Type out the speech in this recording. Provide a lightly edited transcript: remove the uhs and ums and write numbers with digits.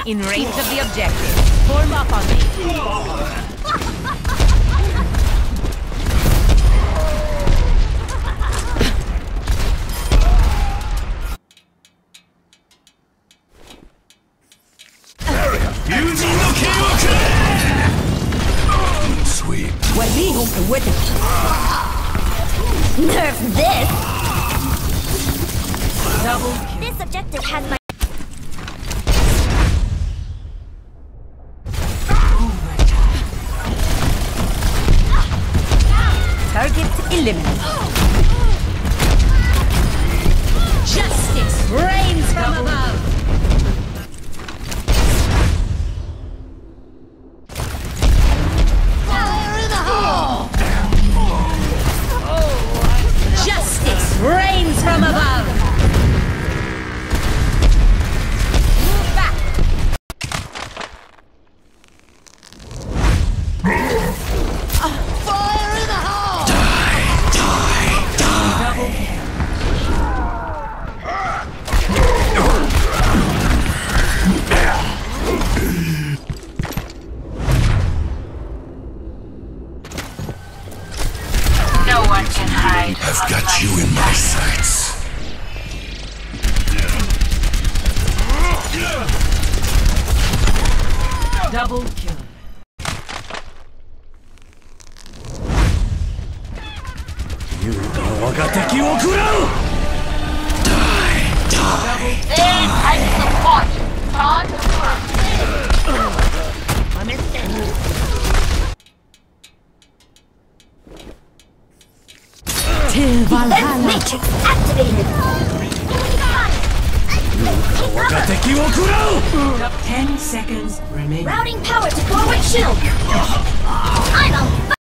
In range of the objective. Form up on me. Sweet. Nerf this! Double. This objective has my... Target eliminated. Justice reigns from above. Fire in the hole! Justice reigns from above. Move back. Fire in the hole! No one can hide. I've got you in my sights. Double kill. I support you. On the Defense matrix activated! 10 seconds remaining. Routing power to forward shield!